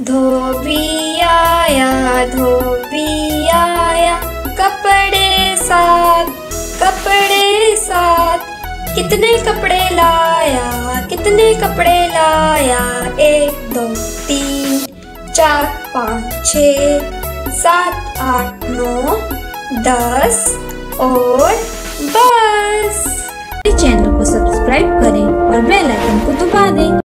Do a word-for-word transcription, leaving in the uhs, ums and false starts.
धोबी आया धोबी आया, कपड़े साथ कपड़े साथ। कितने कपड़े लाया कितने कपड़े लाया, एक दो तीन चार पाँच छः सात आठ नौ दस और बस। चैनल को सब्सक्राइब करें और बेल आइकन को दबा दें।